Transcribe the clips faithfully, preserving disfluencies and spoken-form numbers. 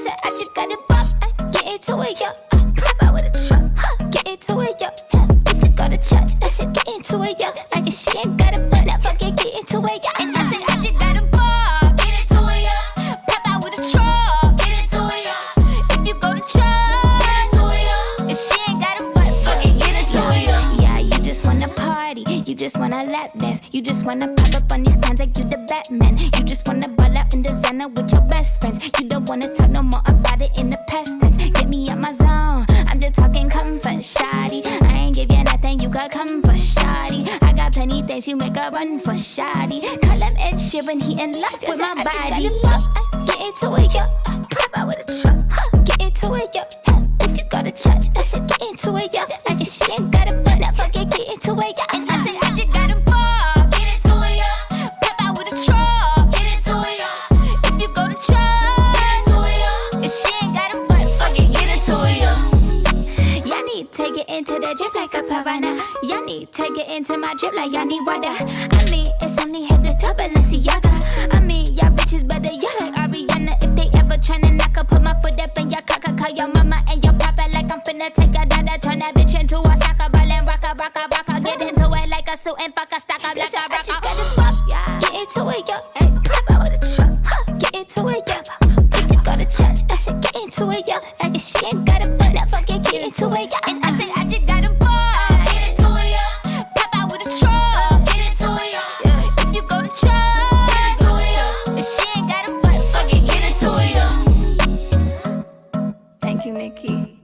said I just got it pop, uh, get into it, yo. Uh, pop out with a truck, huh? Get into it, yo. Uh, if you go to church, I said get into it, yo. I just she ain't got a butt, now fuck it, get into it, yo. And I said I just got a ball, get into it, yo. Pop out with a truck, get into it, yo. If you go to church, get into it, yo. If she ain't got a butt, fuck it, get into it, yo. Yeah, you just wanna party, you just wanna lap dance, you just wanna pop up on these cans like you the Batman. You just wanna ball out in designer with your best friends. You don't wanna talk no more about it in the past tense. Get me out my zone, I'm just talking comfort, shawty. I ain't give you nothing, you could come for shawty. I got plenty things, you make a run for shawty. Call him Ed Sheeran, he in love with my body. Get into it, yo. Pop out with a truck, huh? Get into it, yo. If you go to church, I said get into it, yo. I just she ain't got a butt, now fuck it, get into it, yo. And I said I just got a ball, get into it, yo. Pop out with a truck, get into it, yo. If you go to church, get into it, yo. If she ain't got a butt, fuck it, get into it, yo. Y'all need to get into the drip like a piranha. Y'all need to get into my drip like y'all need water. I mean, it's only hit the top, Balenciaga. I mean, y'all bitches better, y'all like Ariana. If they ever tryna knock up, put my foot up in your cocker. Call your mama and your papa like I'm finna take a dada. Turn that bitch into a soccer ball and rock a, rock a, rock a. Get into it like a suit and fuck a stock up like a rock a. Get into it, yo. Hey, pop out with a truck, huh? Get into it, yo. If you go to church, I said get into it, yo. Like if she ain't got a butt, now fuck it, get into it, yo. And I said I just got a ball, get into it, yo. Pop out with a truck, get into it, yo. If you go to church, get into it, yo. If she ain't got a butt, fuck it, get into it, yo. Thank you, Nikki.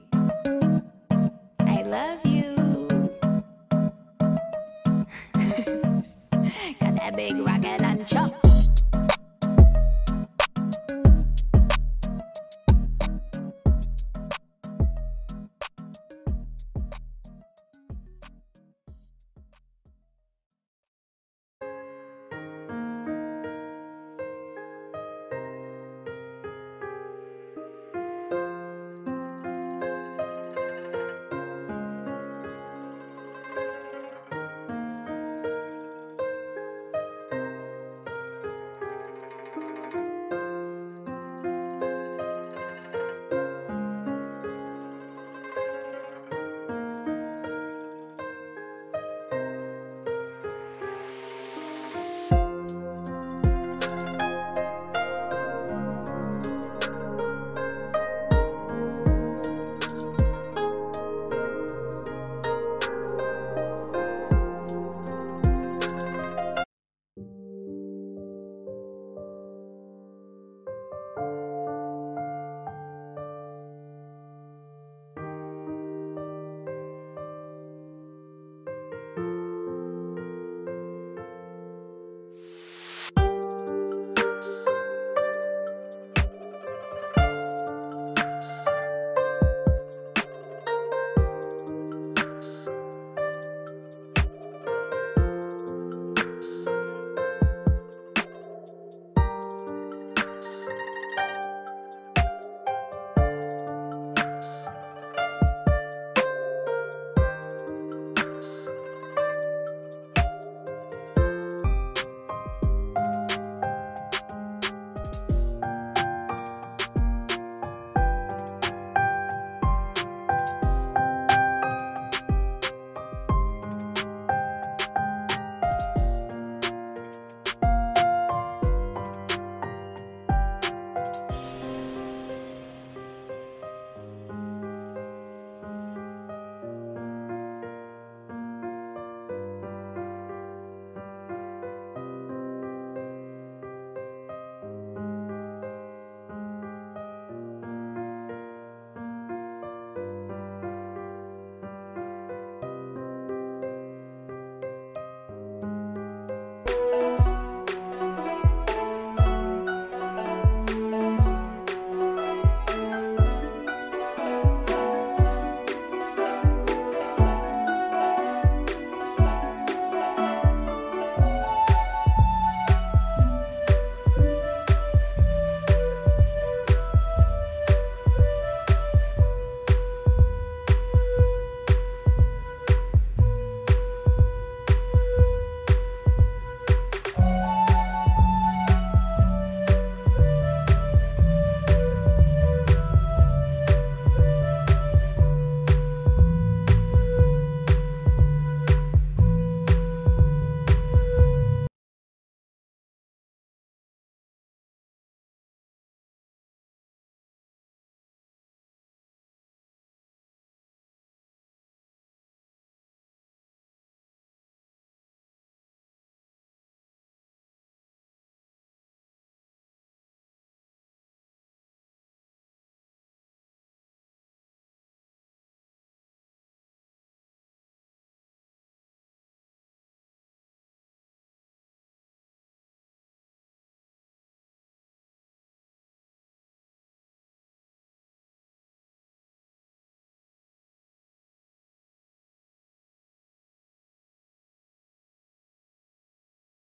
I love you. Got that big rocket launcher.